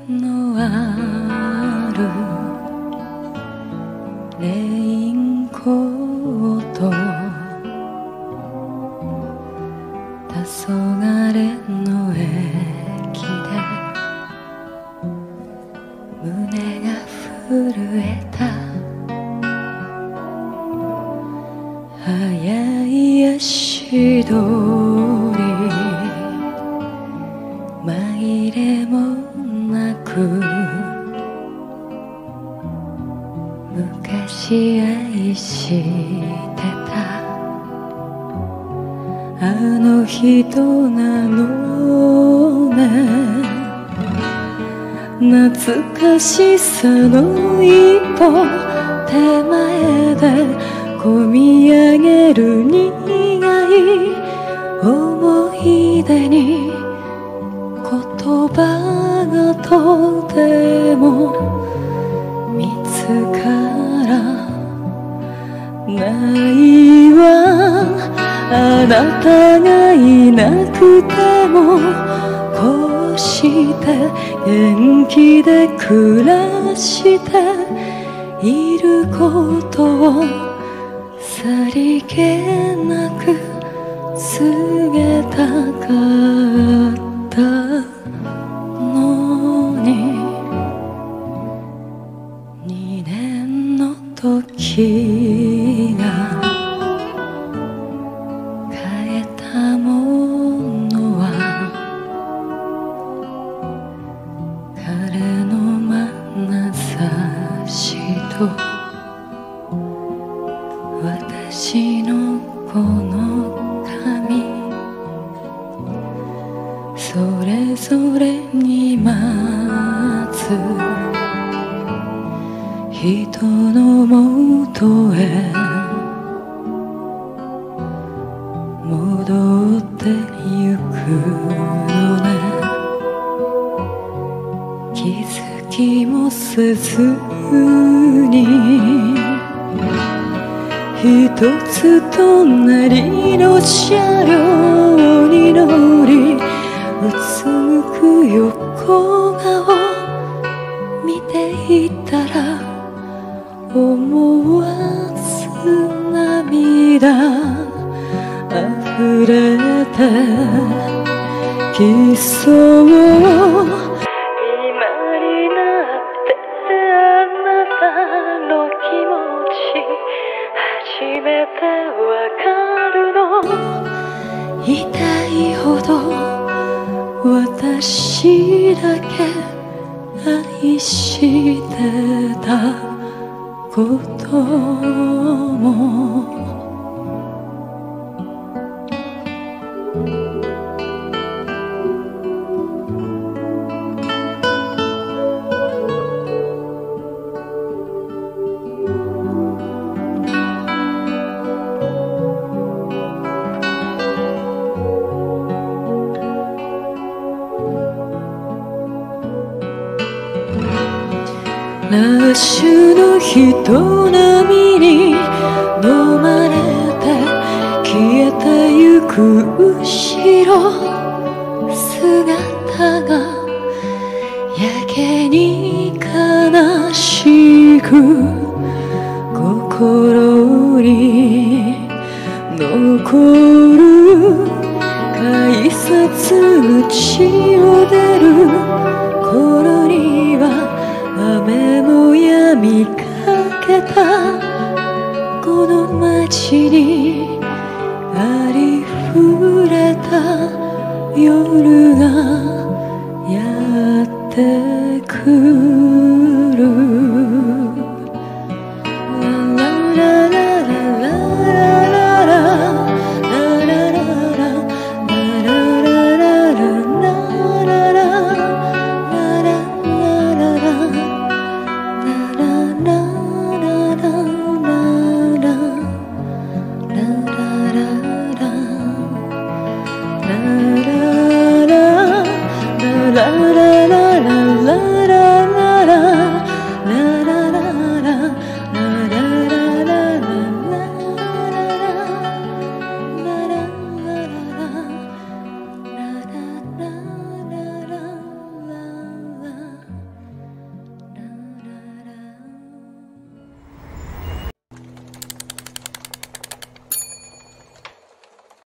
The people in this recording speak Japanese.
のあるレインコート、黄昏の駅で胸が震えた。早い足取り、紛れもなく昔愛してたあの人なのね。懐かしさの一歩手前で込み上げる苦い思い出に言葉がとても見つからないわ。あなたがいなくてもこうして元気で暮らしていることをさりげなく告げたかったのに、2年の時が変えたものは彼の眼差しと私のこの髪、それぞれに待つ人のもとへ戻ってゆくのね。気づきもせずに一つ隣の車両に乗りうつむく横顔見ていたら思わず涙溢れてきそう。今になってあなたの気持ち初めてわかるの。痛いほど私だけ愛してたことも。ラッシュの人波に飲まれて消えてゆく後ろ姿がやけに悲しく心に残る。改札口を出る頃には雨も止みかけたこの街にありふれた夜がやってくる。ララ